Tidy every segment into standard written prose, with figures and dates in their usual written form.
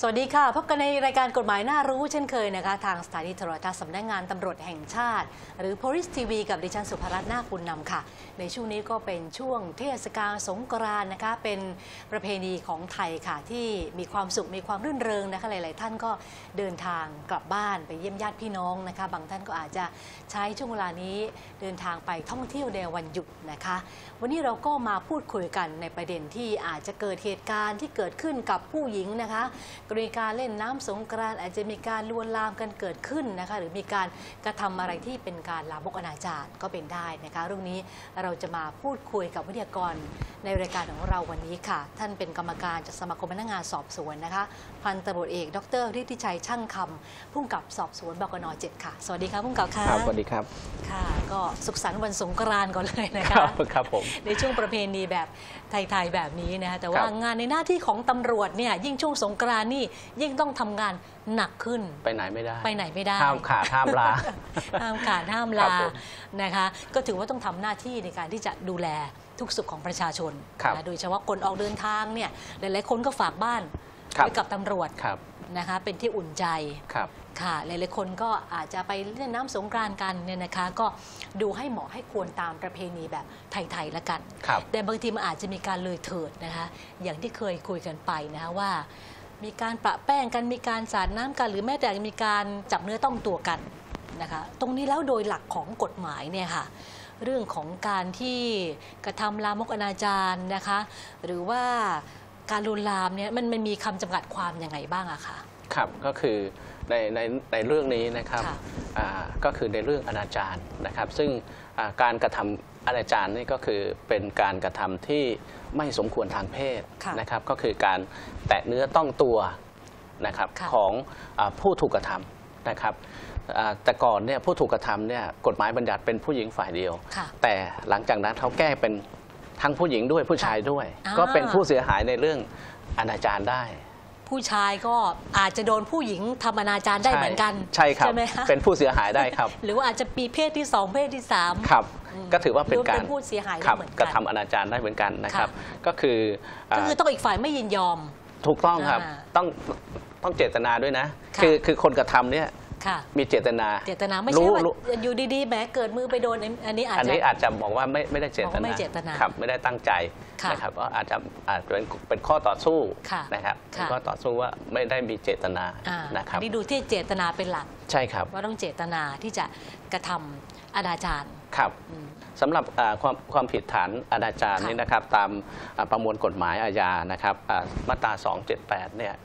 สวัสดีค่ะพบกันในรายการกฎหมายน่ารู้เช่นเคยนะคะทางสถานีโทรทัศน์สำนักงานตำรวจแห่งชาติหรือ Police TV กับดิฉันสุภรัตน์นาคบุญนำค่ะในช่วงนี้ก็เป็นช่วงเทศกาลสงกรานต์นะคะเป็นประเพณีของไทยค่ะที่มีความสุขมีความรื่นเริงนะคะหลายๆท่านก็เดินทางกลับบ้านไปเยี่ยมญาติพี่น้องนะคะบางท่านก็อาจจะใช้ช่วงเวลานี้เดินทางไปท่องเที่ยวในวันหยุดนะคะวันนี้เราก็มาพูดคุยกันในประเด็นที่อาจจะเกิดเหตุการณ์ที่เกิดขึ้นกับผู้หญิงนะคะกรณีการเล่นน้ำสงกรานต์อาจจะมีการลวนลามกันเกิดขึ้นนะคะหรือมีการกระทำอะไรที่เป็นการลามกอนาจารก็เป็นได้นะคะเรื่องนี้เราจะมาพูดคุยกับวิทยากรในรายการของเราวันนี้ค่ะท่านเป็นกรรมการจากสมาคมพนักงานสอบสวนนะคะพันตำรวจเอกดร.ฤทธิชัยช่างคำผู้กำกับสอบสวนบกน. 7ค่ะสวัสดีครับผู้กำกับค่ะครับสวัสดีครับค่ะก็สุขสันต์วันสงกรานต์ก่อนเลยนะคะครับผมในช่วงประเพณีแบบไทยๆแบบนี้นะคะแต่ว่างานในหน้าที่ของตำรวจเนี่ยยิ่งช่วงสงกรานต์นี่ยิ่งต้องทำงานหนักขึ้นไปไหนไม่ได้ห้ามขาดห้ามลาห้ามขาดห้ามลานะคะก็ถือว่าต้องทำหน้าที่ในการที่จะดูแลทุกสุขของประชาชนโดยเฉพาะคนออกเดินทางเนี่ยหลายๆคนก็ฝากบ้านไว้กับตำรวจนะคะเป็นที่อุ่นใจค่ะหลายๆคนก็อาจจะไปเล่นน้ำสงกรานต์กันเนี่ยนะคะก็ดูให้เหมาะให้ควรตามประเพณีแบบไทยๆละกันแต่บางทีมันอาจจะมีการเลยเถิดนะคะอย่างที่เคยคุยกันไปนะคะว่ามีการประแป้งกันมีการสาดน้ำกันหรือแม้แต่มีการจับเนื้อต้องตัวกันนะคะตรงนี้แล้วโดยหลักของกฎหมายเนี่ยค่ะเรื่องของการที่กระทำลามกอนาจารนะคะหรือว่าการลวนลามเนี่ยมันมีคำจำกัดความยังไงบ้างอะคะครับก็คือในเรื่องนี้นะครับก็คือในเรื่องอนาจารนะครับซึ่งการกระทำอนาจารนี่ก็คือเป็นการกระทำที่ไม่สมควรทางเพศนะครับก็คือการแตะเนื้อต้องตัวนะครับของผู้ถูกกระทำนะครับแต่ก่อนเนี่ยผู้ถูกกระทำเนี่ยกฎหมายบัญญัติเป็นผู้หญิงฝ่ายเดียวแต่หลังจากนั้นเขาแก้เป็นทั้งผู้หญิงด้วยผู้ชายด้วยก็เป็นผู้เสียหายในเรื่องอนาจารได้ผู้ชายก็อาจจะโดนผู้หญิงทำอนาจารได้เหมือนกันใช่ครับเป็นผู้เสียหายได้ครับหรือว่าอาจจะมีเพศที่2เพศที่3 ครับก็ถือว่าเป็นการผู้เสียหายเหมือนกันกระทำอนาจารได้เหมือนกันนะครับก็คือต้องอีกฝ่ายไม่ยินยอมถูกต้องครับต้องเจตนาด้วยนะคือคนกระทำเนี่ยมีเจตนาไม่ใช่ว่าอยู่ดีๆแหมเกิดมือไปโดนอันนี้อาจจะบอกว่าไม่ได้เจตนาครับไม่ได้ตั้งใจนะครับก็อาจจะเป็นข้อต่อสู้นะครับเป็นข้อต่อสู้ว่าไม่ได้มีเจตนานะครับนี่ดูที่เจตนาเป็นหลักใช่ครับว่าต้องเจตนาที่จะกระทำอนาจารครับสำหรับความผิดฐานอนาจารนี้นะครับตามประมวลกฎหมายอาญานะครับมาตรา278เนี่ย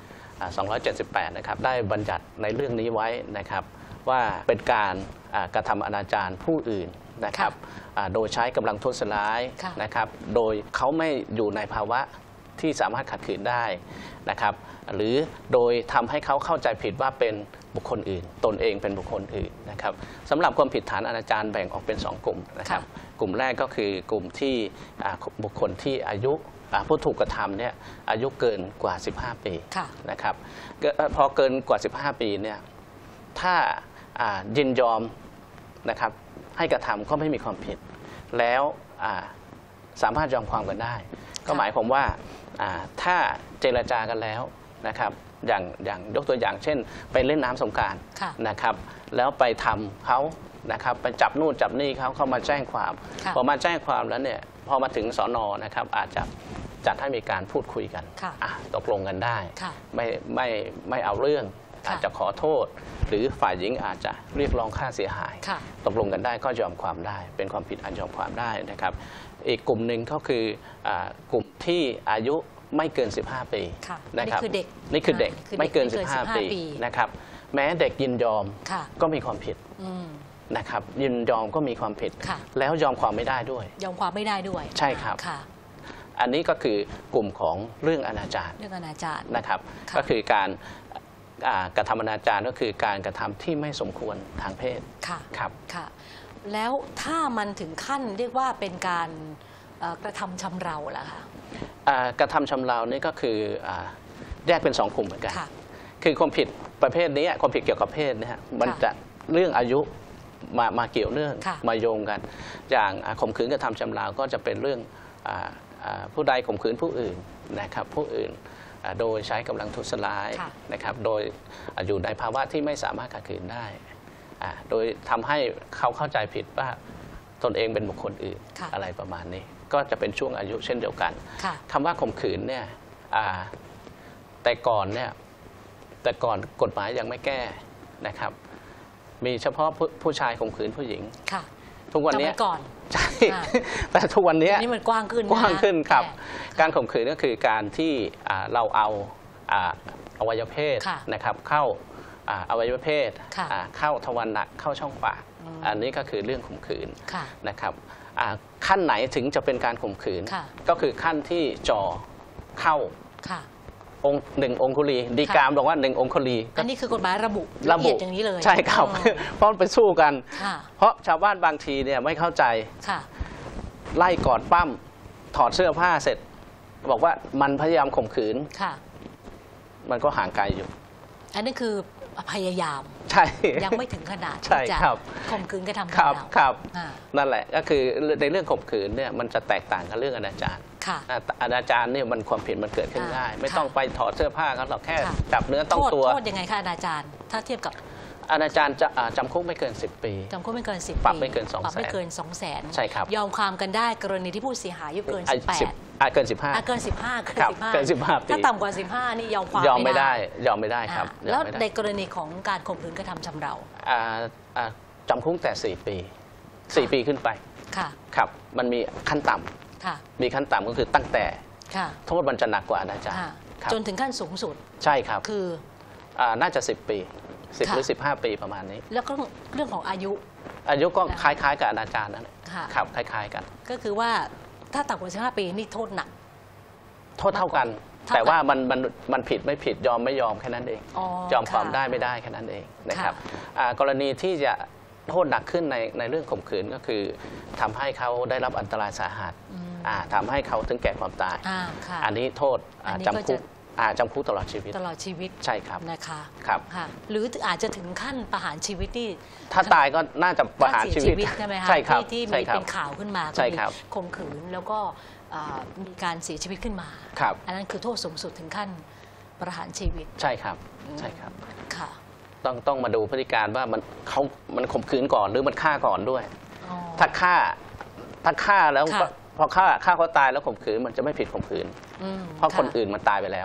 278นะครับได้บัญญัติในเรื่องนี้ไว้นะครับว่าเป็นการกระทำอนาจารผู้อื่นนะครับโดยใช้กำลังทุจร้ายนะครับโดยเขาไม่อยู่ในภาวะที่สามารถขัดขืนได้นะครับหรือโดยทำให้เขาเข้าใจผิดว่าเป็นบุคคลอื่นตนเองเป็นบุคคลอื่นนะครับสำหรับความผิดฐานอนาจารแบ่งออกเป็น2กลุ่มนะครับกลุ่มแรกก็คือกลุ่มที่บุคคลที่อายุผู้ถูกกระทำเนี่ยอายุเกินกว่า15ปีนะครับพอเกินกว่า15ปีเนี่ยถ้ายินยอมนะครับให้กระทำก็ไม่มีความผิดแล้วสามารถยอมความกันได้ก็หมายความว่าถ้าเจรจากันแล้วนะครับอย่างยกตัวอย่างเช่นไปเล่นน้ำสงกรานต์นะครับแล้วไปทำเขานะครับไปจับนู่นจับนี่เขามาแจ้งความพอมาแจ้งความแล้วเนี่ยพอมาถึงสน.นะครับอาจจะจัดให้มีการพูดคุยกันตกลงกันได้ไม่เอาเรื่องอาจจะขอโทษหรือฝ่ายหญิงอาจจะเรียกร้องค่าเสียหายตกลงกันได้ก็ยอมความได้เป็นความผิดอันยอมความได้นะครับอีกกลุ่มหนึ่งก็คือกลุ่มที่อายุไม่เกิน15ปีนะครับนี่คือเด็กไม่เกิน15ปีนะครับแม้เด็กยินยอมก็มีความผิดนะครับยินยอมก็มีความผิดแล้วยอมความไม่ได้ด้วยใช่ครับอันนี้ก็คือกลุ่มของเรื่องอนาจารนะครับก็คือการกระทำอนาจารก็คือการกระทำที่ไม่สมควรทางเพศครับแล้วถ้ามันถึงขั้นเรียกว่าเป็นการกระทำชำเราล่ะคะกระทำชำเรานี่ก็คือแยกเป็น2กลุ่มเหมือนกันคือความผิดประเภทนี้ความผิดเกี่ยวกับเพศนะฮะมันจะเรื่องอายุมาเกี่ยวเนื่องมาโยงกันอย่างข่มขืนกระทำชำเราก็จะเป็นเรื่องผู้ใดข่มขืนผู้อื่นนะครับผู้อื่นโดยใช้กำลังทุสลายนะครับโดยอยู่ในภาวะที่ไม่สามารถขัดขืนได้โดยทำให้เขาเข้าใจผิดว่าตนเองเป็นบุคคลอื่นอะไรประมาณนี้ก็จะเป็นช่วงอายุเช่นเดียวกันคำว่าข่มขืนเนี่ยแต่ก่อนกฎหมายยังไม่แก้นะครับมีเฉพาะผู้ชายข่มขืนผู้หญิงทุกวันนี้ก่อนใช่แต่ทุกวันนี้มันกว้างขึ้นครับการข่มขืนก็คือการที่เราเอาอวัยวะเพศนะครับเข้าอวัยวะเพศเข้าทวารหนักเข้าช่องปากอันนี้ก็คือเรื่องข่มขืนนะครับขั้นไหนถึงจะเป็นการข่มขืนก็คือขั้นที่จ่อเข้าองค์หนึ่งองคุลีดีกามบอกว่าหนึ่งองคุลีอันนี้คือกฎหมายระบุอย่างนี้เลยใช่ครับเพราะไปสู้กันเพราะชาวบ้านบางทีเนี่ยไม่เข้าใจไล่กอดปั้มถอดเสื้อผ้าเสร็จบอกว่ามันพยายามข่มขืนมันก็ห่างไกลอยู่อันนี้คือพยายามใช่ยังไม่ถึงขนาดที่จะข่มขืนกระทำเราครับนั่นแหละก็คือในเรื่องข่มขืนเนี่ยมันจะแตกต่างกับเรื่องอนาจารอนาจารเนี่ยมันความผิดมันเกิดขึ้นได้ไม่ต้องไปถอดเสื้อผ้าเขาหรอกแค่จับเนื้อต้องตัวโทษยังไงคะอนาจารถ้าเทียบกับอนาจารจะจำคุกไม่เกิน10 ปีจำคุกไม่เกิน10 ปีปรับไม่เกิน200,000 ปรับไม่เกิน200,000 ใช่ครับยอมความกันได้กรณีที่ผู้เสียหายอายุเกิน18 เกิน15 เกิน15 ปีถ้าต่ำกว่า15นี่ยอมความไม่ได้ยอมไม่ได้ครับแล้วในกรณีของการข่มขืนกระทำชำเราจำคุกแต่4 ปี4 ปีขึ้นไปครับมันมีขั้นต่ำมีขั้นต่ำก็คือตั้งแต่โทษมันจะหนักกว่าอนาจารจนถึงขั้นสูงสุดใช่ครับคือน่าจะ10 ปี10 หรือ 15 ปีประมาณนี้แล้วก็เรื่องของอายุก็คล้ายๆกับอนาจารนั่นแหละครับคล้ายๆกันก็คือว่าถ้าต่ำกว่า15 ปีนี่โทษหนักโทษเท่ากันแต่ว่ามันผิดไม่ผิดยอมไม่ยอมแค่นั้นเองยอมความได้ไม่ได้แค่นั้นเองนะครับกรณีที่จะโทษหนักขึ้นในเรื่องข่มขืนก็คือทำให้เขาได้รับอันตรายสาหัสทำให้เขาถึงแก่ความตายอันนี้โทษจำคุกตลอดชีวิตใช่ครับนะคะครับหรืออาจจะถึงขั้นประหารชีวิตที่ถ้าตายก็น่าจะประหารชีวิตใช่ไหมคะที่มีเป็นข่าวขึ้นมาข่มขืนแล้วก็มีการเสียชีวิตขึ้นมาอันนั้นคือโทษสูงสุดถึงขั้นประหารชีวิตใช่ครับใช่ครับค่ะต้องมาดูพฤติการว่ามันข่มขืนก่อนหรือมันฆ่าก่อนด้วยถ้าฆ่าแล้วพอฆ่าเขาตายแล้วข่มขืนมันจะไม่ผิดข่มขืนเพราะคนอื่นมันตายไปแล้ว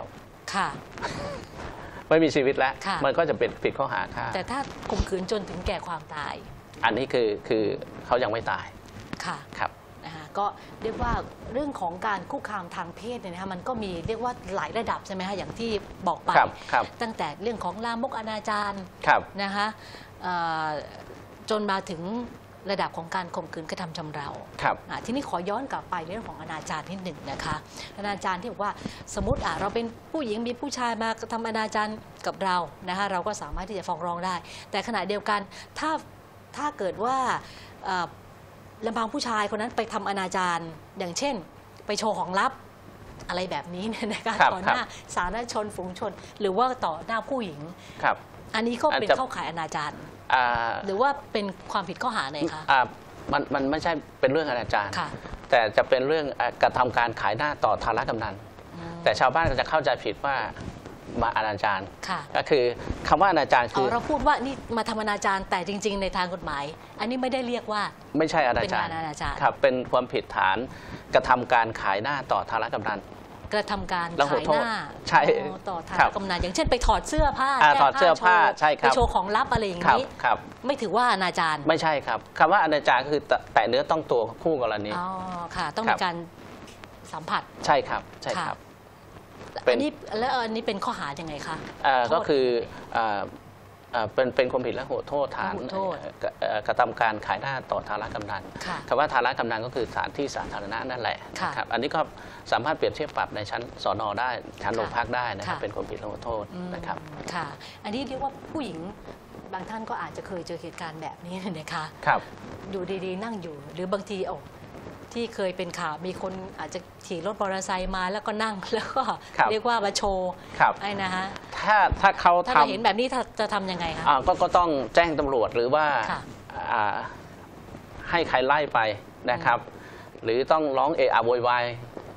ไม่มีชีวิตแล้วมันก็จะเป็นผิดข้อหาฆ่าแต่ถ้าข่มขืนจนถึงแก่ความตายอันนี้คือเขายังไม่ตายครับก็เรียกว่าเรื่องของการคุกคามทางเพศเนี่ยนะคะมันก็มีเรียกว่าหลายระดับใช่ไหมคะอย่างที่บอกไปตั้งแต่เรื่องของลามกอนาจารนะคะจนมาถึงระดับของการข่มขืนกระทำชำเราทีนี้ขอย้อนกลับไปเรื่องของอนาจารนิดหนึ่งนะคะอนาจารที่บอกว่าสมมติเราเป็นผู้หญิงมีผู้ชายมากระทำอนาจารกับเรานะคะเราก็สามารถที่จะฟ้องร้องได้แต่ขณะเดียวกันถ้าเกิดว่าลำพังผู้ชายคนนั้นไปทำอนาจารอย่างเช่นไปโชว์ของลับอะไรแบบนี้เนี่ยนะคะต่อหน้าสาธารณชนฝูงชนหรือว่าต่อหน้าผู้หญิงอันนี้ก็เป็นเข้าข่ายอนาจารหรือว่าเป็นความผิดข้อหาไหนคะมันไม่ใช่เป็นเรื่องอนาจารแต่จะเป็นเรื่องกระทำการขายหน้าต่อธารกำนันแต่ชาวบ้านก็จะเข้าใจผิดว่ามาอนาจารก็คือคำว่าอนาจารคือเราพูดว่านี่มาทำอนาจารแต่จริงๆในทางกฎหมายอันนี้ไม่ได้เรียกว่าไม่ใช่อนาจารครับเป็นความผิดฐานกระทำการขายหน้าต่อธารกำนันกระทำการขายหน้าต่อธารกำนันอย่างเช่นไปถอดเสื้อผ้าถอดเสื้อผ้าใช่ครับไปโชว์ของลับอะไรอย่างนี้ไม่ถือว่าอนาจารไม่ใช่ครับคำว่าอนาจารคือแตะเนื้อต้องตัวคู่กรณีค่ะต้องมีการสัมผัสใช่ครับใช่ครับอันนี้เป็นข้อหายังไงคะก็คือเป็นความผิดและโทษฐานกระทำการขายหน้าต่อธารกำนันคำว่าธารกำนันก็คือสถานที่สาธารณะนั่นแหละครับอันนี้ก็สามารถเปรียบเทียบปรับในชั้นสน.ได้ชั้นโรงพักได้นะครับเป็นความผิดและโทษนะครับค่ะอันนี้เรียกว่าผู้หญิงบางท่านก็อาจจะเคยเจอเหตุการณ์แบบนี้นะคะอยู่ดีๆนั่งอยู่หรือบางทีที่เคยเป็นข่าวมีคนอาจจะขี่รถมอเตอร์ไซค์มาแล้วก็นั่งแล้วก็เรียกว่ามาโชว์ไอ้นะฮะถ้าเขาเห็นแบบนี้จะทำยังไงคะก็ต้องแจ้งตำรวจหรือว่าให้ใครไล่ไปนะครับหรือต้องร้องเอะอะโวยวาย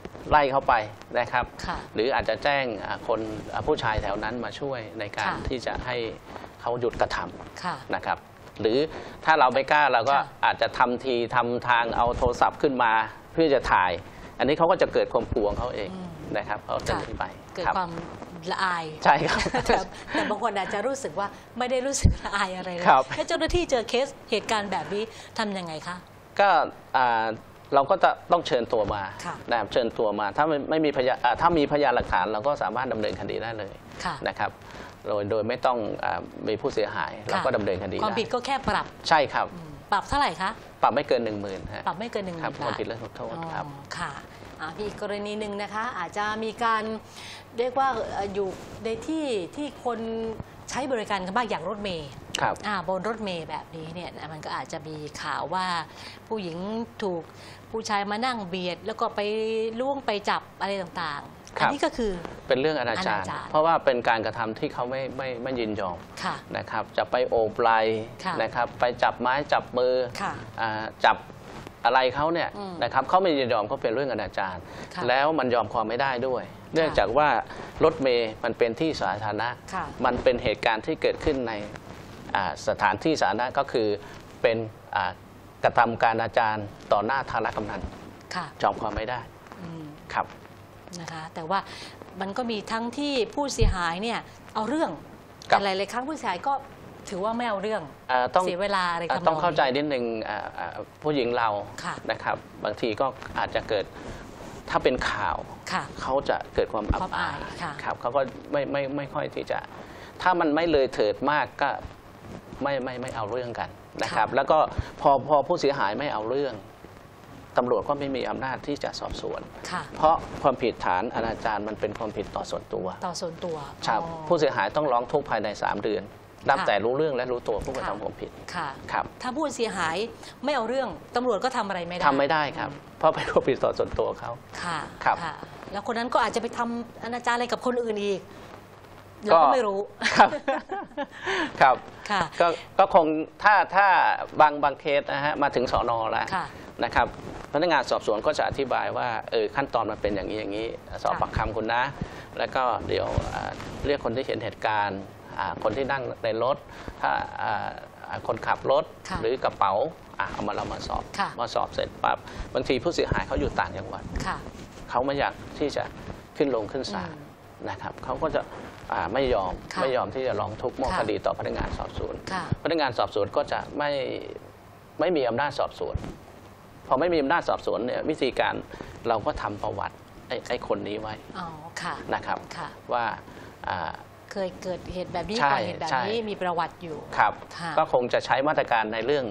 ไล่เขาไปนะครับค่ะหรืออาจจะแจ้งคนผู้ชายแถวนั้นมาช่วยในการค่ะที่จะให้เขาหยุดกระทค่ะำนะครับ หรือถ้าเราไม่กล้าเราก็ค่ะอาจจะทำทีทำทางเอาโทรศัพท์ขึ้นมาเพื่อจะถ่าย อันนี้เขาก็จะเกิดความกลัวของเขาเองนะครับเขาจะหนีไปเกิดครับความละอายใช่ครับแต่บางคนอาจจะรู้สึกว่าไม่ได้รู้สึกละอายอะไรเลยครับถ้าเจ้าหน้าที่เจอเคสเหตุการณ์แบบนี้ทำยังไงคะก็เราก็จะต้องเชิญตัวมาค่ะนะครับเชิญตัวมาถ้าไม่มีพยานถ้ามีพยานหลักฐานเราก็สามารถดำเนินคดีได้เลยค่ะนะครับโดยไม่ต้องมีผู้เสียหายเราก็ดำเนินคดีความได้ผิดก็แค่ปรับใช่ครับปรับเท่าไหร่คะปรับไม่เกิน 10,000ฮะปรับไม่เกิน1,000 ครับบาทความผิดเรื่องโทษครับอ๋อค่ะมีอีกกรณีหนึ่งนะคะ อาจจะมีการเรียกว่าอยู่ในที่คนใช้บริการกันบ้างอย่างรถเมล์ครับบนรถเมล์แบบนี้เนี่ยนะมันก็อาจจะมีข่าวว่าผู้หญิงถูกผู้ชายมานั่งเบียด แล้วก็ไปล่วงไปจับอะไรต่างๆครับอันี้ก็คือเป็นเรื่องอนาจารอนาจารเพราะว่าเป็นการกระทำที่เขาไม่ยินยอมค่ะนะครับจะไปโอบไหล่ค่ะนะครับไปจับไม้จับมือค่ะจับอะไรเขาเนี่ยอืมนะครับเขาไม่ยินยอมเขาเป็นเรื่องอนาจารค่ะแล้วมันยอมความไม่ได้ด้วย เนื่องจากว่ารถเมย์มันเป็นที่สาธารณะค่ะมันเป็นเหตุการณ์ที่เกิดขึ้นในสถานที่สาธารณะก็คือเป็นกระทำการอนาจารต่อหน้าทารกำนันค่ะยอมความไม่ได้อืมครับนะคะแต่ว่ามันก็มีทั้งที่ผู้เสียหายเนี่ยเอาเรื่องครับแต่หลายๆครั้งผู้เสียหายก็ถือว่าไม่เอาเรื่องต้องเสียเวลาอะไรทำนองนี้ต้องเข้าใจนิดนึงผู้หญิงเราค่ะนะครับ บางทีก็อาจจะเกิดถ้าเป็นข่าวค่ะเขาจะเกิดความอับความอาอายยค่ะครับเขาก็ไม่ค่อยที่จะ ถ้ามันไม่เลยเถิดมากก็ไม่เอาเรื่องกันนะครับค่ะแล้วก็พอผู้เสียหายไม่เอาเรื่องตำรวจก็ไม่มีอำนาจที่จะสอบสวนค่ะเพราะความผิดฐานอนาจารมันเป็นความผิดต่อส่วนตัวต่อส่วนตัวครับอ๋อผู้เสียหายต้องร้องทุกข์ภายใน3 เดือนนับค่ะแต่รู้เรื่องและรู้ตัวผู้กระค่ะทำความผิดค่ะครับถ้าผู้เสียหายไม่เอาเรื่องตำรวจก็ทำอะไรไม่ได้ทำไม่ได้ครับ เพราะเป็นความผิดต่อส่วนตัวเขาค่ะครับค่ะ แล้วคนนั้นก็อาจจะไปทำอนาจารอะไรกับคนอื่นอีกเราก็ไม่รู้ครับ ครับค่ะก็คงถ้าบางเคสนะฮะมาถึงสอนอแล้วค่ะนะครับพนักงานสอบสวนก็จะอธิบายว่าขั้นตอนมันเป็นอย่างนี้อย่างนี้ สอบปากคำคุณนะ แล้วก็เดี๋ยวเรียกคนที่เห็นเหตุการณ์คนที่นั่งในรถถ้าคนขับรถค่ะหรือกระเป๋าเอามาเรามาสอบค่ะมาสอบเสร็จปั๊บบางทีผู้เสียหายเขาอยู่ต่างจังหวัดค่ะเขาไม่อยากที่จะขึ้นลงขึ้นศาลนะครับเขาก็จะไม่ยอมค่ะไม่ยอมที่จะร้องทุกข์มอบค่ะคดีต่อพนักงานสอบสวนค่ะพนักงานสอบสวนก็จะไม่มีอำนาจสอบสวนพอไม่มีอำนาจสอบสวนเนี่ยวิธีการเราก็ทำประวัติไอ้คนนี้ไว้อ๋อค่ะนะครับค่ะว่าเคยเกิดเหตุแบบนี้ใช่ก่อเหตุแบบนี้ใช่มีประวัติอยู่ครับค่ะก็คงจะใช้มาตรการในเรื่อง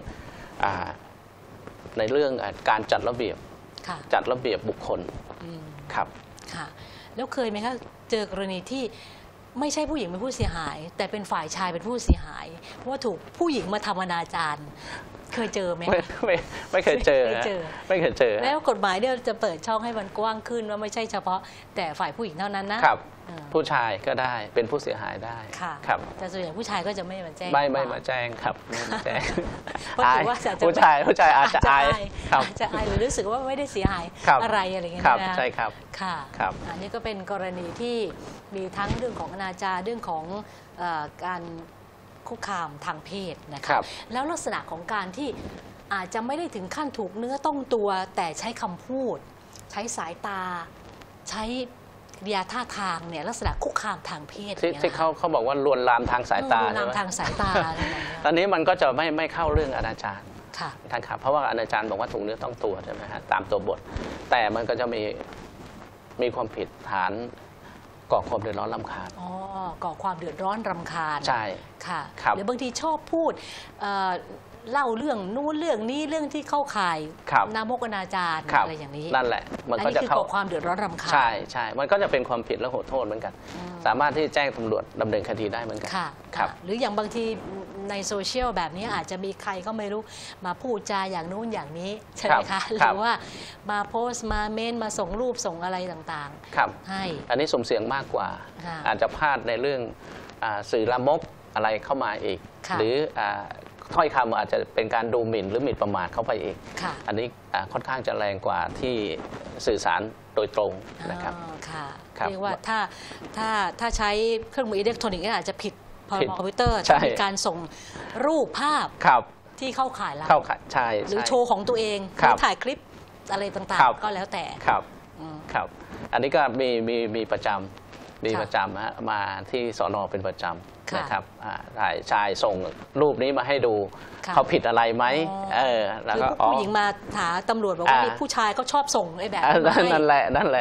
การจัดระเบียบค่ะจัดระเบียบบุคคลอืมครับค่ะ แล้วเคยไหมคะเจอกรณีที่ไม่ใช่ผู้หญิงเป็นผู้เสียหาย แต่เป็นฝ่ายชายเป็นผู้เสียหาย เพราะว่าถูกผู้หญิงมาทำอนาจารเคยเจอไหมไม่เคยเจอไม่ฮะเจอไม่เคยเจอฮะแล้วกฎหมายเนี่ยจะเปิดช่องให้มันกว้างขึ้นว่าไม่ใช่เฉพาะแต่ฝ่ายผู้หญิงเท่านั้นนะครับ เออผู้ชายก็ได้เป็นผู้เสียหายได้ค่ะครับแต่ส่วนใหญ่ผู้ชายก็จะไม่มาแจ้งไม่ควมาแจ้งครับไม่มาแจ้งเพราะถือว่าจะผู้ชายอาจจะอายครับอาจจะอายหรือรู้สึกว่าไม่ได้เสียหายครับอะไรอะไรอย่างเงี้ยครับนะใช่ครับค่ะครับอันนี้ก็เป็นกรณีที่มีทั้งเรื่องของอนาจารเรื่องของการคุกคามทางเพศนะครัคะบแล้วลักษณะของการที่อาจจะไม่ได้ถึงขั้นถูกเนื้อต้องตัว แต่ใช้คำพูด ใช้สายตา ใช้กิริยาท่าทางเนี่ยลักษณะคุกคามทางเพศที่นี่ยที่เขาบอกว่าลวนลามทางสายตาลวนลามใช่ไหมทางสายตาอะไรแบบเนี้ยตอนนี้มันก็จะไม่เข้าเรื่องอนาจารค่ะท่านครับเพราะว่าอนาจารบอกว่าถูกเนื้อต้องตัวใช่ไหมฮะตามตัวบท แต่มันก็จะมีความผิดฐานก่อความเดือดร้อนรำคาญอ๋อ ก่อความเดือดร้อนรำคาญใช่ค่ะครับหรือบางทีชอบพูดเล่าเรื่องนู้นเรื่องนี้เรื่องที่เข้าข่ายครับนามกอนาจารครับอะไรอย่างนี้นั่นแหละมันอันก็นี้จะคือเข้าก่อความเดือดร้อนรำคาญใช่ใช่มันก็จะเป็นความผิดและโหดโทษเหมือนกัน สามารถที่แจ้งตำรวจดำเนินคดีได้เหมือนกันค่ะครับหรืออย่างบางทีในโซเชียลแบบนี้อาจจะมีใครก็ไม่รู้มาพูดจาอย่างนู้นอย่างนี้ใช่ไหมครัคะบหรือว่ามาโพสต์มาเมนมาส่งรูปส่งอะไรต่างครับๆ ให้อันนี้สุ่มเสี่ยงมากกว่าค่ะอาจจะพลาดในเรื่องสื่อละมกอะไรเข้ามาอีกค่ะหรือถ้อยคำอาจจะเป็นการดูหมิ่นหรือหมิ่นประมาทเข้าไปอีกค่ะอันนี้ค่อนข้างจะแรงกว่าที่สื่อสารโดยตรงนะครับอ๋อค่ะครับเรียกว่าถ้าใช้เครื่องมืออิเล็กทรอนิกส์ก็อาจจะผิดพรผิบดคอมพิวเตอร์ใช่มีการส่งรูปภาพครับที่เข้าข่ายแล้วเข้าข่ายใช่หรือใช่โชว์ของตัวเองหครัรืบอถ่ายคลิปอะไรต่างครับๆ ก็แล้วแต่ครับอืมครับ อันนี้ก็มีประจำมีค่ะประจำฮะมาที่สนเป็นประจำค่ะนะครับถ่ายชายส่งรูปนี้มาให้ดูค่ะเขาผิดอะไรไหมอ๋อแล้วคือก็ผู้หญิงมาหาตำรวจบอกว่ามีผู้ชายก็ชอบส่งไอ้แบบนี้มาให้นั่นแหละ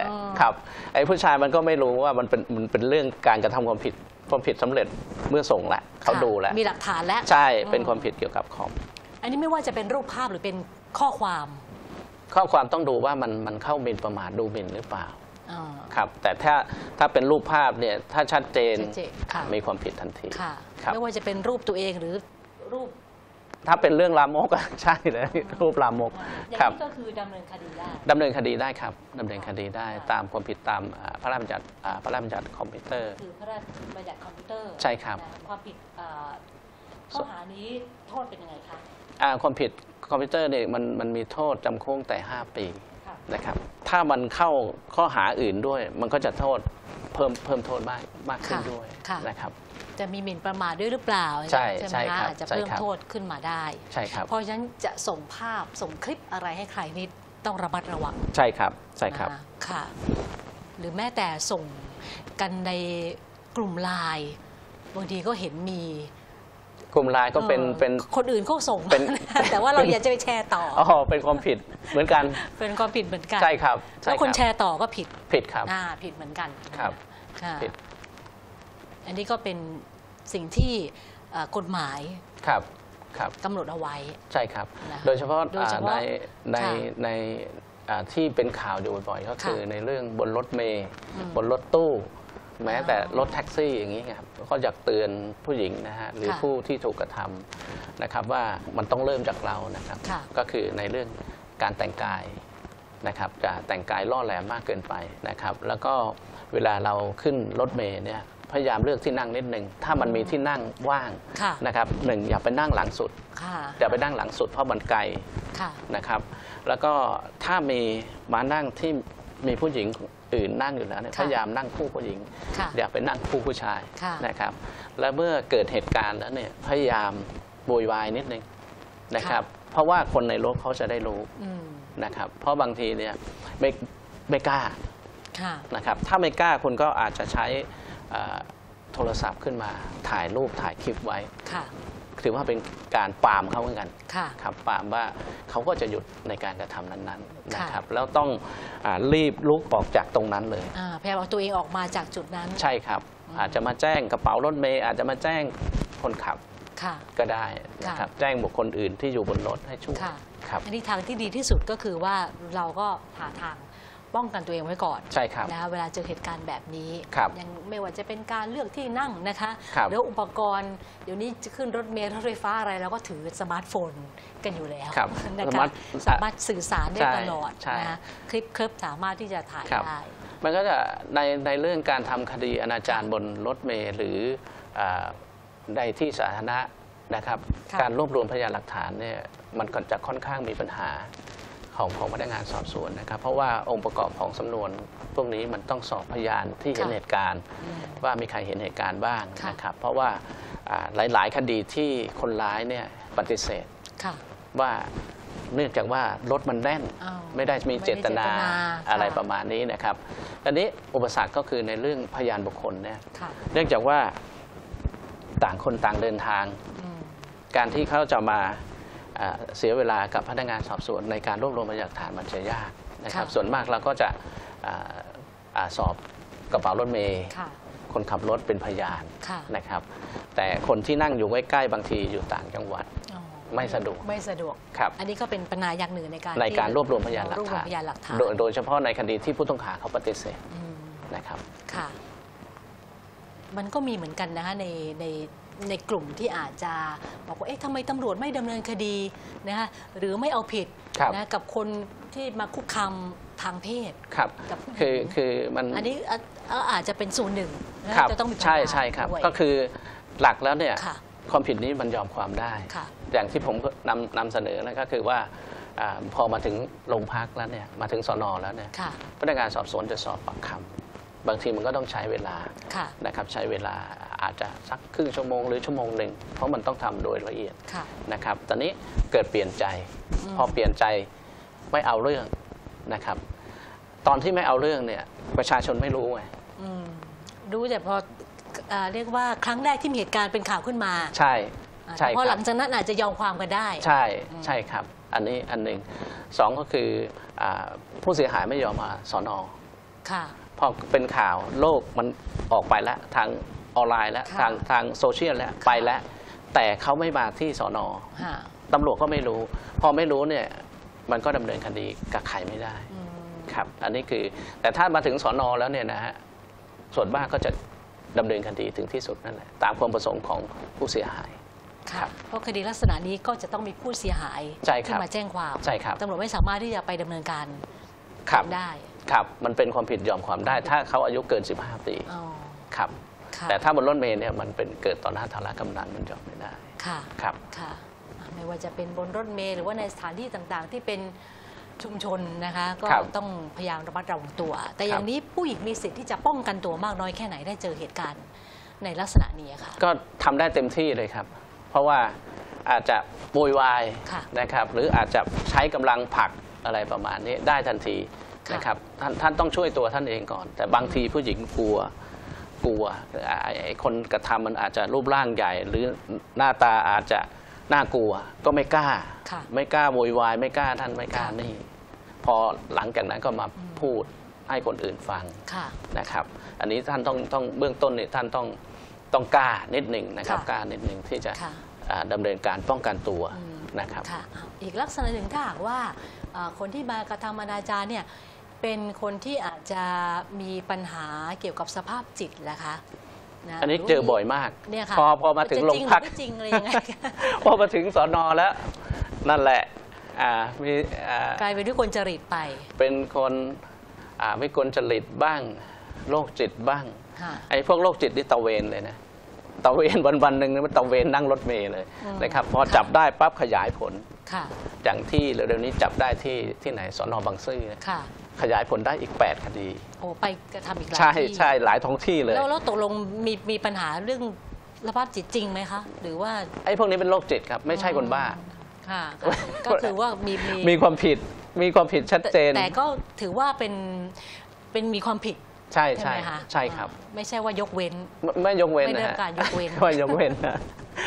อ๋อครับไอ้ผู้ชายมันก็ไม่รู้ว่ามันเป็นเรื่องการกระทำความผิดสำเร็จเมื่อส่งแล้วเขาค่ะดูแล้วมีหลักฐานแล้วใช่อืมเป็นความผิดเกี่ยวกับคอมอันนี้ไม่ว่าจะเป็นรูปภาพหรือเป็นข้อความข้อความต้องดูว่ามันเข้าหมิ่นประมาทดูหมิ่นหรือเปล่าอ่าครับแต่ถ้าเป็นรูปภาพเนี่ยถ้าชัดเจนชัดเจนค่ะมีความผิดทันทีค่ะครับไม่ว่าจะเป็นรูปตัวเองหรือรูปถ้าเป็นเรื่องลามกก็ ใช่เลยรูปลามกอย่างครับนี้ก็คือดำเนินคดีได้ดำเนินคดีได้ครับดำเนินคดีได้ตามความผิดตามพระราชบัญญัติคอมพิวเตอร์คือพระราชบัญญัติคอมพิวเตอร์ใช่ครับนะความผิดข้อหานี้โทษเป็นยังไงคะความผิดคอมพิวเตอร์เนี่ยมันมีโทษจำคุกแต่ 5 ปีค่ะนะครับถ้ามันเข้าข้อหาอื่นด้วย มันก็จะโทษเพิ่มโทษมากขึ้นด้วยค่ะนะครับจะมีหมิ่นประมาทด้วยหรือเปล่าใช่ไหมใช่คะครับอาจจะใช่เพิ่มครับโทษขึ้นมาได้ใช่ครับเพราะฉะนั้นจะส่งภาพส่งคลิปอะไรให้ใครนี่ต้องระมัดระวังใช่ครับใช่ครับนะคะค่ะ หรือแม้แต่ส่งกันในกลุ่มไลน์บางทีก็เห็นมีกลุ่มไลน์ก็เป็นคนอื่นเขาส่งเป็นแต่ว่าเราอยากจะไปแชร์ต่ออ๋อเป็นความผิดเหมือนกันเป็นความผิดเหมือนกันใช่ครับใช่แล้วคนรับแชร์ต่อก็ผิดผิดครับผิดเหมือนกันครับค่ะผิดอันนี้ก็เป็นสิ่งที่กฎหมายครับครับกำหนดเอาไว้ใช่ครับนะคะโดยเฉพาะโดยเฉพาะในค่ะในที่เป็นข่าวอยู่บ่อยๆ ก็ค่ะคือในเรื่องบนรถเมล์อืมบนรถตู้ แม้แต่อ๋อรถแท็กซี่อย่างนี้ครับก็อยากเตือนผู้หญิงนะฮะหรือค่ะผู้ที่ถูกกระทำนะครับว่ามันต้องเริ่มจากเรานะครับค่ะก็คือในเรื่องการแต่งกายนะครับจะแต่งกายล่อแหลมมากเกินไปนะครับ แล้วก็เวลาเราขึ้นรถเมล์เนี่ยพยายามเลือกที่นั่งนิดนึงถ้ามันมีที่นั่งว่างค่ะนะครับหนึ่งอย่าไปนั่งหลังสุดค่ะอย่าไปนั่งหลังสุดเพราะมันไกลค่ะนะครับ แล้วก็ถ้ามีมานั่งที่มีผู้หญิงอื่นนั่งอยู่แล้วเนี่ยค่ะพยายามนั่งคู่ผู้หญิงค่ะอย่าไปนั่งคู่ผู้ชายค่ะนะครับ และเมื่อเกิดเหตุการณ์แล้วเนี่ยพยายามโวยวายนิดนึงนะครับ เพราะว่าคนในรถเขาจะได้รู้อืมนะครับ เพราะบางทีเนี่ยไม่กล้าค่ะนะครับ ถ้าไม่กล้าคุณก็อาจจะใช้โทรศัพท์ขึ้นมาถ่ายรูปถ่ายคลิปไว้ค่ะถือว่าเป็นการปรามเขาเหมือนกันค่ะครับปรามว่าเขาก็จะหยุดในการกระทำนั้นๆนะค่ะครับแล้วต้องรีบลุกออกจากตรงนั้นเลยพยายามเอาตัวเองออกมาจากจุดนั้นใช่ครับ อาจจะมาแจ้งกระเป๋ารถเมย์อาจจะมาแจ้งคนขับค่ะก็ได้นะครับแจ้งบุคคลอื่นที่อยู่บนรถให้ช่วยค่ะครับอันนี้ทางที่ดีที่สุดก็คือว่าเราก็หาทางป้องกันตัวเองไว้ก่อนใช่ครับนะคะเวลาเจอเหตุการณ์แบบนี้ครับยังไม่ว่าจะเป็นการเลือกที่นั่งนะคะครับหรืออุปกรณ์เดี๋ยวนี้จะขึ้นรถเมล์รถไฟฟ้าอะไรเราก็ถือสมาร์ทโฟนกันอยู่แล้วครับนะคะสามารถสื่อสารได้ใช่ตลอดใช่นะคะคลิปสามารถที่จะถ่ายครับได้มันก็จะในเรื่องการทำคดีอนาจารบนรถเมล์หรือในที่สาธารณะนะครับค่ะการรวบรวมพยานหลักฐานเนี่ยมันก็จะค่อนข้างมีปัญหาของพนักงานสอบสวนนะครับ เพราะว่าองค์ประกอบของสำนวนพวกนี้มันต้องสอบพยานที่เห็นเหตุการณ์อืมว่ามีใครเห็นเหตุการณ์บ้างค่ะนะครับ เพราะว่าหลายๆ คดีที่คนร้ายเนี่ยปฏิเสธค่ะว่าเนื่องจากว่ารถมันแน่นอ้าวไม่ได้มีเจตนาไม่ได้เจตนาอะไรค่ะประมาณนี้นะครับอันนี้อุปสรรคก็คือในเรื่องพยานบุคคลเนี่ยค่ะเนื่องจากว่าต่างคนต่างเดินทางอืมการที่เขาจะมาเสียเวลากับพนักงานสอบสวนในการรวบรวมพยานหลักฐานมันจะยากนะครับค่ะส่วนมากเราก็จะสอบกระเป๋ารถเมย์ค่ะคนขับรถเป็นพยานค่ะนะครับ แต่คนที่นั่งอยู่ใกล้ๆบางทีอยู่ต่างจังหวัดอ๋อไม่สะดวกไม่สะดวกครับอันนี้ก็เป็นปัญหาอย่างหนึ่งในการในการที่รวบรวมพยานหลักรวบรวฐาม นพยานหลักฐานโดยเฉพาะในคดีที่ผู้ต้องหาเขาปฏิเสธอืมนะครับค่ะ มันก็มีเหมือนกันนะคะในกลุ่มที่อาจจะบอกว่าเอ๊ะทำไมตำรวจไม่ดำเนินคดีนะคะหรือไม่เอาผิดครับนะกับคนที่มาคุกคามทางเพศครับกับผู้หญิงคือมันอันนี้อาจจะเป็นส่วนหนึ่งนะครับ จะต้องมีใช่ปัญหาใช่ครับด้วยก็คือหลักแล้วเนี่ยค่ะความผิดนี้มันยอมความได้ค่ะยอย่างที่ผมนำเสนอนะก็คือว่าพอมาถึงโรงพักแล้วเนี่ยมาถึงสน.แล้วเนี่ยพนักงานสอบสวนจะสอบปากคำบางทีมันก็ต้องใช้เวลานะครับใช้เวลาอาจจะสักครึ่งชั่วโมงหรือชั่วโมงหนึ่งเพราะมันต้องทำโดยละเอียดนะครับตอนนี้เกิดเปลี่ยนใจพอเปลี่ยนใจไม่เอาเรื่องนะครับตอนที่ไม่เอาเรื่องเนี่ยประชาชนไม่รู้ไงรู้แต่พอเรียกว่าครั้งแรกที่มีเหตุการณ์เป็นข่าวขึ้นมาใช่ใช่พอหลังจากนั้นอาจจะยอมความกันได้ใช่ใช่ครับอันนี้อันหนึ่งสองก็คือผู้เสียหายไม่ยอมมาสน.พอเป็นข่าวโลกมันออกไปแล้วทางออนไลน์แล้วทางโซเชียลแล้วไปแล้วแต่เขาไม่มาที่สน.ตำรวจก็ไม่รู้พอไม่รู้เนี่ยมันก็ดำเนินคดีกับใครไม่ได้ครับอันนี้คือแต่ถ้ามาถึงสน.แล้วเนี่ยนะฮะส่วนมากก็จะดำเนินคดีถึงที่สุดนั่นแหละตามความประสงค์ของผู้เสียหายเพราะคดีลักษณะนี้ก็จะต้องมีผู้เสียหายที่มาแจ้งความตำรวจไม่สามารถที่จะไปดำเนินการได้ครับมันเป็นความผิดยอมความได้ถ้าเขาอายุเกิน15 ปีครับแต่ถ้าบนรถเมล์เนี่ยมันเป็นเกิดต่อหน้าธารกำนันมันยอมไม่ได้ครับไม่ว่าจะเป็นบนรถเมล์หรือว่าในสถานที่ต่างๆที่เป็นชุมชนนะคะก็ต้องพยายามระมัดระวังตัวแต่อย่างนี้ผู้หญิงมีสิทธิ์ที่จะป้องกันตัวมากน้อยแค่ไหนได้เจอเหตุการณ์ในลักษณะนี้ค่ะก็ทำได้เต็มที่เลยครับเพราะว่าอาจจะโวยวายนะครับหรืออาจจะใช้กำลังผลักอะไรประมาณนี้ได้ทันทีนะครับท่านต้องช่วยตัวท่านเองก่อนแต่บางทีผู้หญิงกลัวไอ้คนกระทำมันอาจจะรูปร่างใหญ่หรือหน้าตาอาจจะน่ากลัวก็ไม่กล้าโวยวายไม่กล้าท่านไม่กล้านี่พอหลังจากนั้นก็มาพูดให้คนอื่นฟังนะครับอันนี้ท่านต้องเบื้องต้นเนี่ยท่านต้องกล้านิดหนึ่งนะครับกล้านิดหนึ่งที่จะดำเนินการป้องกันตัวนะครับอีกลักษณะหนึ่งถ้าหากว่าคนที่มากระทำอนาจารเนี่ยเป็นคนที่อาจจะมีปัญหาเกี่ยวกับสภาพจิตนะคะอันนี้เจอบ่อยมากพอมาถึงโรงพักจริงอะไรยังไงพอมาถึงสน.แล้วนั่นแหละมีกลายเป็นวิกลจริตไปเป็นคนวิกลจริตบ้างโรคจิตบ้างไอ้พวกโรคจิตนี่ตะเวนเลยนะตะเวนวันๆหนึ่งมันตะเวนนั่งรถเมล์เลยนะครับพอจับได้ปั๊บขยายผลอย่างที่เร็วๆนี้จับได้ที่ไหนสน.บางซื่อขยายผลได้อีก8 คดีโอ้ไปกระทำอีกหลายที่ใช่หลายท้องที่เลยแล้วตกลงมีปัญหาเรื่องสภาพจิตจริงไหมคะหรือว่าไอ้พวกนี้เป็นโรคจิตครับไม่ใช่คนบ้าก็คือว่ามีความผิดชัดเจนแต่ก็ถือว่าเป็นมีความผิดใช่ครับไม่ใช่ว่ายกเว้นไม่ยกเว้นไม่ได้การยกเว้นไม่ยกเว้นนะ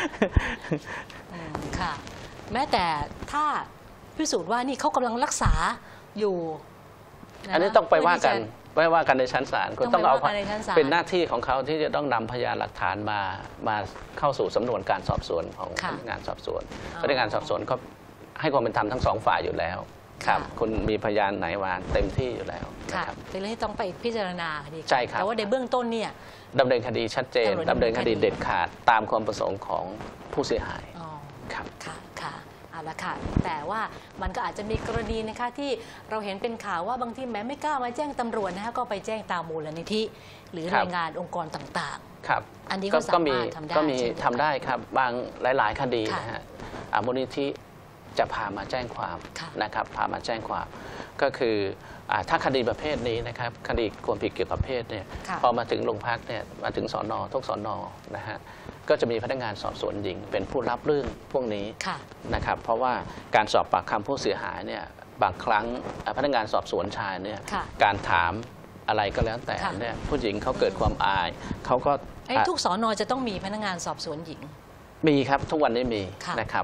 ค่ะแม้แต่ถ้าพิสูจน์ว่านี่เขากำลังรักษาอยู่อันนี้ต้องไปว่ากันในชั้นศาลคุณต้องเอาเป็นหน้าที่ของเขาที่จะต้องนำพยานหลักฐานมาเข้าสู่สำนวนการสอบสวนของพนักงานสอบสวนพนักงานสอบสวนก็ให้ความเป็นธรรมทั้ง2 ฝ่ายอยู่แล้วครับคุณมีพยานไหนมาเต็มที่อยู่แล้วครับเป็นเรื่องที่ต้องไปพิจารณาคดีใช่ครับแต่ว่าในเบื้องต้นเนี่ยดำเนินคดีชัดเจนดำเนินคดีเด็ดขาดตามความประสงค์ของผู้เสียหายครับค่ะเอาละค่ะแต่ว่ามันก็อาจจะมีกรณีนะคะที่เราเห็นเป็นข่าวว่าบางทีแม้ไม่กล้ามาแจ้งตำรวจนะคะก็ไปแจ้งตามมูลนิธิหรือหน่วยงานองค์กรต่างๆครับอันนี้ก็สามารถทำได้ครับบางหลายๆคดีนะฮะมูลนิธิจะพามาแจ้งความนะครับพามาแจ้งความก็คือถ้าคดีประเภทนี้นะครับคดีความผิดเกี่ยวกับเพศเนี่ยพอมาถึงโรงพักเนี่ยมาถึงสน.ทุกสน.นะฮะก็จะมีพนักงานสอบสวนหญิงเป็นผู้รับเรื่องพวกนี้นะครับเพราะว่าการสอบปากคำผู้เสียหายเนี่ยบางครั้งพนักงานสอบสวนชายเนี่ยการถามอะไรก็แล้วแต่เนี่ยผู้หญิงเขาเกิดความอายเขาก็ทุกสน.จะต้องมีพนักงานสอบสวนหญิงมีครับทุกวันนี้มีนะครับ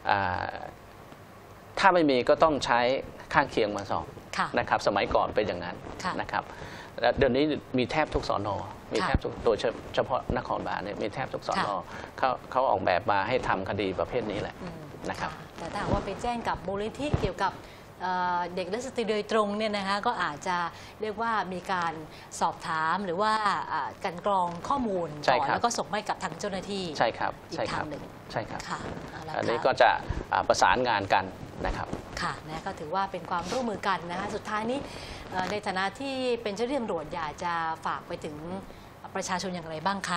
ถ้าไม่มีก็ต้องใช้ข้างเคียงมาสอบนะครับสมัยก่อนเป็นอย่างนั้นนะครับเดี๋ยวนี้มีแทบทุกสน.มีแทบทุกโดยเฉพาะนครบาลเนี่ยมีแทบทุกสน.เขาออกแบบมาให้ทำคดีประเภทนี้แหละนะครับแต่ถ้าว่าไปแจ้งกับมูลนิธิเกี่ยวกับเด็กและสตรีโดยตรงเนี่ยนะคะก็อาจจะเรียกว่ามีการสอบถามหรือว่าการกรองข้อมูลก่อนแล้วก็ส่งให้กับทางเจ้าหน้าที่ใช่ครับอีกทางหนึ่งใช่ครับอันนี้ก็จะประสานงานกันนะครับค่ะนะก็ถือว่าเป็นความร่วมมือกันนะคะสุดท้ายนี้ในฐานะที่เป็นเจ้าหน้าที่ตำรวจอยากจะฝากไปถึงประชาชนอย่างไรบ้างคะ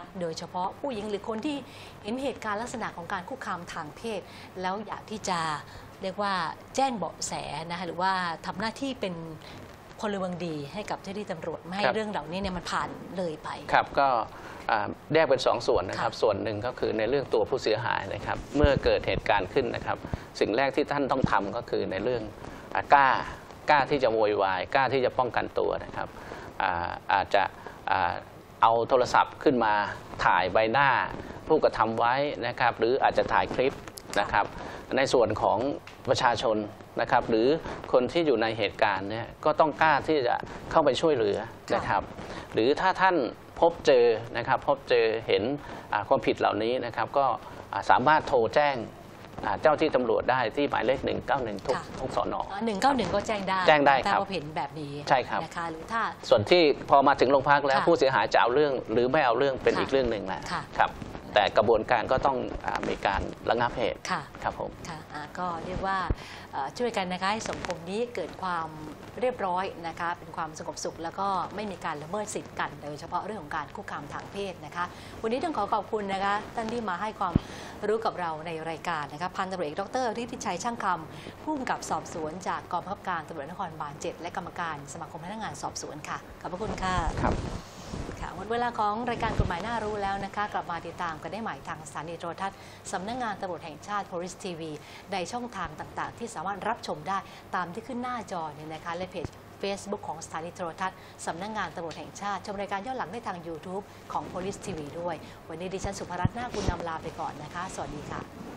โดยเฉพาะผู้หญิงหรือคนที่เห็นเหตุการณ์ลักษณะของการคุกคามทางเพศแล้วอยากที่จะเรียกว่าแจ้งเบาะแสนะคะหรือว่าทำหน้าที่เป็นพลเมืองดีให้กับเจ้าหน้าที่ตำรวจไม่ให้เรื่องเหล่านี้เนี่ยมันผ่านเลยไปครับก็แยกเป็น2 ส่วนนะครับส่วนหนึ่งก็คือในเรื่องตัวผู้เสียหายนะครับเมื่อเกิดเหตุการณ์ขึ้นนะครับสิ่งแรกที่ท่านต้องทำก็คือในเรื่องกล้าที่จะโวยวายกล้าที่จะป้องกันตัวนะครับอาจจะเอาโทรศัพท์ขึ้นมาถ่ายใบหน้าผู้กระทำไว้นะครับหรืออาจจะถ่ายคลิปนะครับในส่วนของประชาชนนะครับหรือคนที่อยู่ในเหตุการณ์เนี่ยก็ต้องกล้าที่จะเข้าไปช่วยเหลือนะครับหรือถ้าท่านพบเจอนะครับพบเจอเห็นความผิดเหล่านี้นะครับก็สามารถโทรแจ้งเจ้าที่ตำรวจได้ที่หมายเลข191ทุกสน 191ก็แจ้งได้ครับถ้าเห็นแบบนี้ใช่ครับนะคะหรือถ้าส่วนที่พอมาถึงโรงพักแล้วผู้เสียหายจะเอาเรื่องหรือไม่เอาเรื่องเป็นอีกเรื่องหนึ่งแหละครับแต่กระบวนการก็ต้องมีการระงับเหตุครับผมก็เรียกว่าช่วยกันนะคะให้สังคมนี้เกิดความเรียบร้อยนะคะเป็นความสงบสุขแล้วก็ไม่มีการละเมิดสิทธิ์กันโดยเฉพาะเรื่องของการคุกคามทางเพศนะคะวันนี้ต้องขอบคุณนะคะท่านที่มาให้ความรู้กับเราในรายการนะคะพันตำรวจเอกดร.ฤทธิชัยช่างคำผู้กำกับสอบสวนจากกองบังคับการตำรวจนครบาล 7และกรรมการสมาคมพนักงานสอบสวนค่ะขอบพระคุณค่ะครับหมดเวลาของรายการกฎหมายน่ารู้แล้วนะคะกลับมาติดตามกันได้ใหม่ทางสถานีโทรทัศน์สำนักงานตำรวจแห่งชาติ Police TV ในช่องทางต่างๆที่สามารถรับชมได้ตามที่ขึ้นหน้าจอเนี่ยนะคะและเพจ Facebook ของสถานีโทรทัศน์สำนักงานตำรวจแห่งชาติชมรายการย้อนหลังได้ทาง YouTube ของ Police TV ด้วยวันนี้ดิฉันสุภรัตน์ นาคบุญนำลาไปก่อนนะคะสวัสดีค่ะ